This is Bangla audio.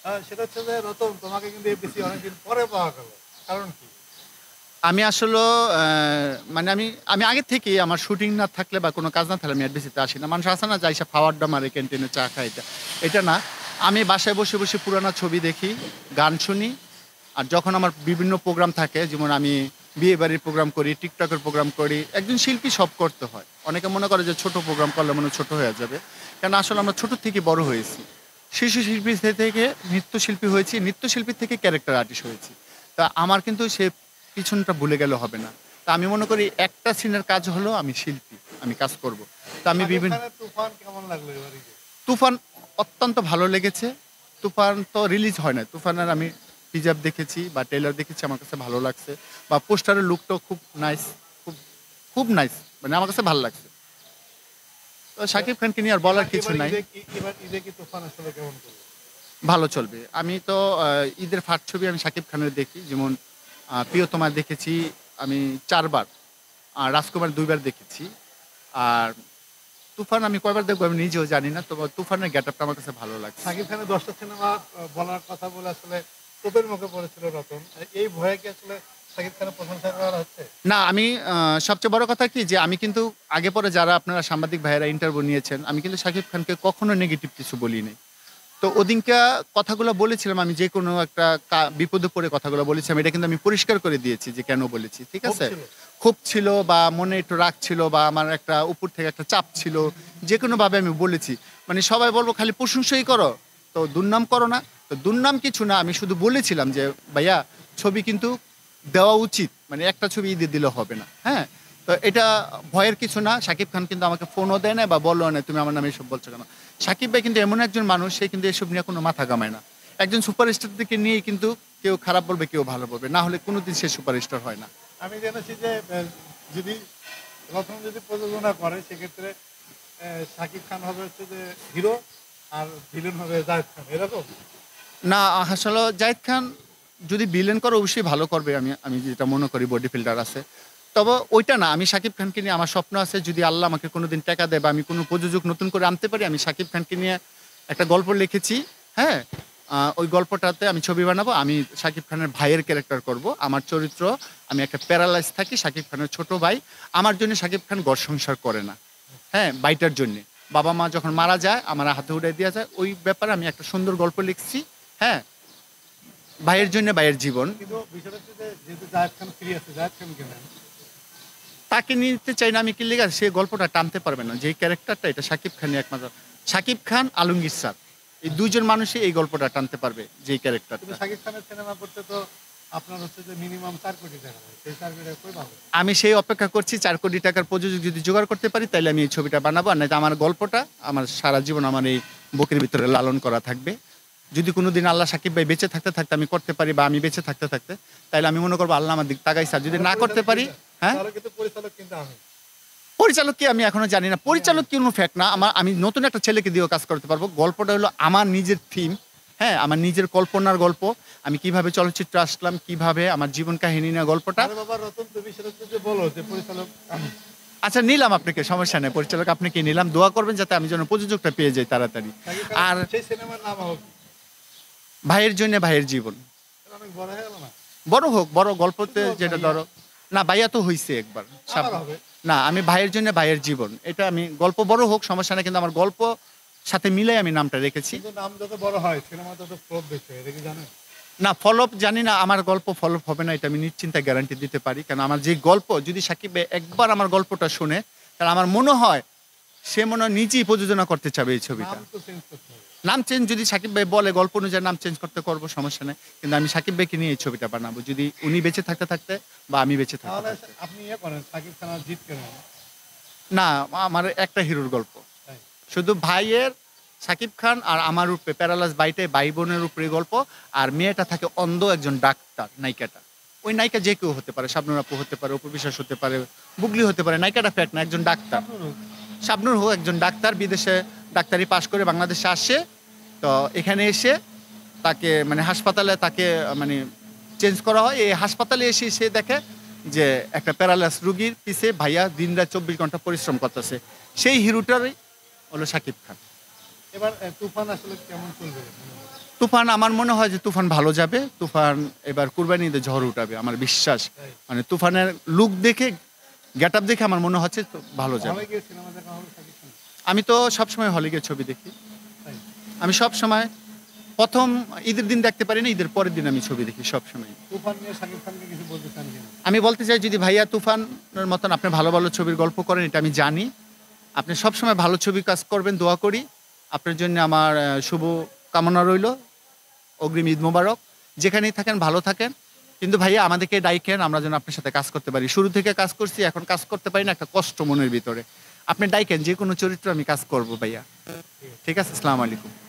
সেটা হচ্ছে যে রতন তোমাকে কিন্তু এফডিসি অনেকদিন পরে পাওয়া গেল। কারণ কি? আমি আসলে মানে আমি আমি আগে থেকেই আমার শুটিং না থাকলে বা কোনো কাজ না থাকলে আমি এফডিসিতে আসি না। মানুষ আছে না যে আইসা খাওয়া-আড্ডা মারে ক্যান্টিনে চা খায় এটা। এটা না। আমি বাসায় বসে, বসে পুরানা ছবি দেখি, গান শুনি। আর যখন আমার বিভিন্ন প্রোগ্রাম থাকে যেমন আমি বিয়েবাড়ির প্রোগ্রাম করি, টিকটকের প্রোগ্রাম করি। একজন শিল্পী সব করতে হয়। অনেকে মনে করে যে ছোট প্রোগ্রাম করলে মনে হয় ছোট হয়ে যাবে। কেন আসলে আমরা ছোট থেকে বড় হয়েছি। শিশু শিল্পী থেকে নৃত্যশিল্পী হয়েছি, নৃত্যশিল্পী থেকে ক্যারেক্টার আর্টিস্ট হয়েছি। তা আমার কিন্তু সে পিছনটা ভুলে গেলে হবে না। তা আমি মনে করি একটা সিনের কাজ হলো আমি শিল্পী, আমি কাজ করব। তো আমি শাকিব বিভিন্ন খানের তুফান কেমন লাগলো এবার ঈদে? তুফান অত্যন্ত ভালো লেগেছে। তুফান তো রিলিজ হয় নাই। তুফানের আমি হিজাব দেখেছি বা ট্রেলার দেখেছি আমার কাছে ভালো লাগছে। বা পোস্টারের লুকটাও খুব নাইস, খুব, খুব নাইস। মানে আমার কাছে ভালো লাগছে। তো এ- শাকিব খানকে নিয়ে আর বলার কিছু এবার নাই। ঈদে কি তুফান আসলে কেমন করলো? ভালো চলবে। আমি তো ঈদের ফাট ছবি আমি শাকিব খানের দেখি। যেমন 'প্রিয়তমা' দেখেছি আমি ৪ বার। আর 'রাজকুমার' ২ বার দেখেছি। আর 'তুফান' আমি কয়বার দেখবো আমি নিজেও জানি না। তবে 'তুফানের' গেটআপটা আমার কাছে ভালো লাগছে। শাকিব খানের ১০টা সিনেমা বলার কথা বলে আসলে তোপের মুখে পড়েছিল রতন। এই ভয়ে কি আসলে শাকিব খানের প্রশংসা করা হচ্ছে? না আমি সবচেয়ে বড় কথা কি যে আমি কিন্তু আগে পরে যারা আপনারা সাংবাদিক ভাইয়েরা ইন্টারভিউ নিয়েছেন, আমি কিন্তু শাকিব খানকে কখনো নেগেটিভ কিছু বলি নাই। তো ওদিনকা কথাগুলো বলেছিলাম আমি যেকোনো একটা বিপদে পড়ে কথাগুলো বলেছিলাম। এটা কিন্তু আমি পরিষ্কার করে দিয়েছি যে কেন বলেছি। ঠিক ক্ষোভ আছে? ছিল? ক্ষোভ ছিল বা মনে একটু রাগ ছিল বা আমার একটা উপর থেকে একটা চাপ ছিল। যেকোনোভাবে আমি বলেছি। মানে সবাই বলব খালি প্রশংসাই করো। তো দুর্নাম করো না। তো দুর্নাম কিছু না। আমি শুধু বলেছিলাম যে ভাইয়া ছবি কিন্তু দেওয়া উচিত। মানে একটা ছবি ঈদে দিলে হবে না। হ্যাঁ? তো এটা ভয়ের কিছু না। শাকিব খান কিন্তু আমাকে ফোনও দেয় নাই বা বলেও নাই তুমি আমার নামে এসব বলছো কেন? শাকিব ভাই কিন্তু এমন একজন মানুষ সে কিন্তু এসব নিয়ে কোনো মাথা ঘামায় না। একজন সুপারস্টারদেরকে নিয়েই কিন্তু কেউ খারাপ বলবে, কেউ ভালো বলবে। না হলে কোনোদিন সে সুপারস্টার হয় না। আমি জেনেছি যে যদি রতন যদি প্রযোজনা করে সেক্ষেত্রে শাকিব খান হবে হচ্ছে যে হিরো আর ভিলেন হবে জায়েদ খান, এরকম? না আসলে জাহিদ খান যদি ভিলেন করে অবশ্যই ভালো করবে আমি আমি যেটা মনে করি বডি ফিল্ডার আছে। তবে ওইটা না আমি শাকিব খানকে নিয়ে আমার স্বপ্ন আছে যদি আল্লাহ আমাকে কোনোদিন টাকা দেয় বা আমি কোনো প্রযোজক নতুন করে আনতে পারি আমি শাকিব খানকে নিয়ে একটা গল্প লিখেছি। হ্যাঁ? ওই গল্পটাতে আমি ছবি বানাবো। আমি শাকিব খানের ভাইয়ের ক্যারেক্টার করব। আমার চরিত্র আমি একটা প্যারালাইজ থাকি শাকিব খানের ছোট ভাই। আমার জন্য শাকিব খান ঘর সংসার করে না। হ্যাঁ? ভাইটার জন্যে। বাবা-মা যখন মারা যায় আমার হাতে উঠাই দেয়া যায়। ওই ব্যাপারে আমি একটা সুন্দর গল্প লিখছি। হ্যাঁ? ভাইয়ের জন্য ভাইয়ের জীবন। কিন্তু বিষয়টা হচ্ছে যে যেহেতু জায়েদ খান ফ্রি আছে, জায়েদ খানকে নেন। তাকে নিতে চাই না আমি কি লিগা সে গল্পটা টানতে পারবে না। যেই ক্যারেক্টারটা এটা শাকিব খানই একমাত্র। শাকিব খান, আলমগীর স্যার। এই ২ জন মানুষই এই গল্পটা টানতে পারবে যেই কিন্তু ক্যারেক্টারটা। শাকিব খানের সিনেমা করতে তো আপনার হচ্ছে যে মিনিমাম ৪ কোটি টাকা লাগে। সেই ৪ কোটি টাকা কই পাবো? আমি সেই অপেক্ষা করছি ৪ কোটি টাকার প্রযোজক যদি জোগাড় করতে পারি তাইলে আমি এই ছবিটা বানাবো। আর নাইতো আমার গল্পটা আমার সারা জীবন আমার এই বুকের ভিতরে লালন করা থাকবে। যদি কোনোদিন আল্লাহ শাকিব ভাই বেঁচে থাকতে, থাকতে আমি করতে পারি বা আমি বেঁচে থাকতে, থাকতে তাইলে আমি মনে করব আল্লাহ আমার দিক তাকাইছে। আর যদি তাহলে না করতে পারি হ্যাঁ? তাহলে কিন্তু পরিচালক কিন্তু আমি। পরিচালক কি আমি এখনো জানি না। পরিচালক কোনো ফ্যাক্ট না। আমি নতুন একটা ছেলেকে দিয়েও কাজ করতে পারবো। গল্পটা হলো আমার নিজের থিম। হ্যাঁ? আমার নিজের কল্পনার গল্প। আমি কিভাবে চলচ্চিত্রে আসলাম, কিভাবে আমার জীবন কাহিনী নিয়ে গল্পটা। আরে বাবা রতন, তুমি সেটা যে বলো যে পরিচালক আমি। আচ্ছা নিলাম আপনাকে সমস্যা নেই। পরিচালক আপনাকে নিলাম। দোয়া করবেন যাতে আমি যেন প্রযোজকটা পেয়ে যাই তাড়াতাড়ি। শাকিব খানের আর সেই সিনেমার নাম হোক। ভাইয়ের জন্য ভাইয়ের জীবন। এটা অনেক বড় হয়ে গেল না? বড় হোক, বড় গল্পতে শুধু হোক যেটা ভাইয়া। ধরো না ভাইয়া তো হইছে একবার। আবার হবে। না আমি ভাইয়ের জন্য ভাইয়ের জীবন। এটা আমি গল্প বড় হোক সমস্যা নাই কিন্তু আমার গল্প সাথে মিলাই আমি নামটা রেখেছি। কিন্তু নাম যত বড় হয় সিনেমা তত ফ্লপ বেশি হয়, এটা কি জানেন? না ফলপ জানি না আমার গল্প ফলপ হবে না এটা আমি নিশ্চিন্তে গ্যারান্টি দিতে পারি। কারণ আমার যে গল্প যদি সাকিব ভাই একবার আমার গল্পটা শুনে তাহলে আমার মনে হয় সে মনে হয় নিজেই প্রযোজনা করতে চাবে এই ছবিটা। নাম তো চেঞ্জ করতে হবে। নাম চেঞ্জ যদি সাকিব ভাই বলে গল্প অনুযায়ী নাম চেঞ্জ করতে করবো সমস্যা নেই। কিন্তু আমি সাকিব ভাইকে নিয়ে এই ছবিটা বানাবো। যদি উনি বেঁচে থাকতে থাকতে বা আমি বেঁচে থাকতে তাহলে থাকতে। আপনি ইয়ে করেন, শাকিব খান আর জিৎ কেন? না আমার একটা হিরোর গল্প। তাই? শুধু ভাইয়ের সাকিব খান আর আমার উপরে প্যারালাস বাইটাই ভাই বোনের উপরে গল্প। আর মেয়েটা থাকে অন্ধ একজন ডাক্তার নায়িকাটা। ওই নায়িকা যে কেউ হতে পারে। শাবনূর আপু হতে পারে, অপু বিশ্বাস হতে পারে, বুবলি হতে পারে। নায়িকাটা ফ্যাক্ট না একজন ডাক্তার। শাবনূর হোক একজন ডাক্তার বিদেশে ডাক্তারি পাশ করে বাংলাদেশে আসে। তো এখানে এসে তাকে মানে হাসপাতালে তাকে মানে চেঞ্জ করা হয়। এই হাসপাতালে এসে সে দেখে যে একটা প্যারালাইস রুগীর পিছে ভাইয়া দিনরাত ২৪ ঘন্টা পরিশ্রম করতেছে। সেই হিরোটারই হলো শাকিব খান। এবার তুফান আসলে কেমন চলবে? তুফান আমার মনে হয় যে তুফান ভালো যাবে। তুফান এবার কুরবানি ঈদে ঝড় উঠাবে আমার বিশ্বাস। তাই। মানে তুফানের লুক দেখে, গেট আপ দেখে আমার মনে হচ্ছে তো ভালো যাবে। হলে গিয়ে সিনেমা দেখা হবে শাকিব খান? আমি তো সবসময় হলে গিয়ে ছবি দেখি। তাই। আমি সবসময় প্রথম ঈদের দিন দেখতে পারি না, ঈদের পরের দিন আমি ছবি দেখি সবসময়। তুফান নিয়ে শাকিব খানকে কিছু বলতে চান কিনা? আমি বলতে চাই, যদি ভাইয়া তুফানের মতন আপনি ভালো ভালো ছবির গল্প করেন, এটা আমি জানি। আপনি সবসময় ভালো ছবি কাজ করবেন, দোয়া করি। আপনার জন্য আমার শুভ কামনা রইল। অগ্রিম ঈদ মোবারক। যেখানেই থাকেন ভালো থাকেন। কিন্তু ভাইয়া আমাদেরকে ডাইকেন, আমরা যেন আপনার সাথে কাজ করতে পারি। শুরু থেকে কাজ করছি, এখন কাজ করতে পারি না, একটা কষ্ট মনের ভিতরে। আপনি ডাইকেন, যে কোনো চরিত্র আমি কাজ করব ভাইয়া। ঠিক আছে, আসসালামু আলাইকুম।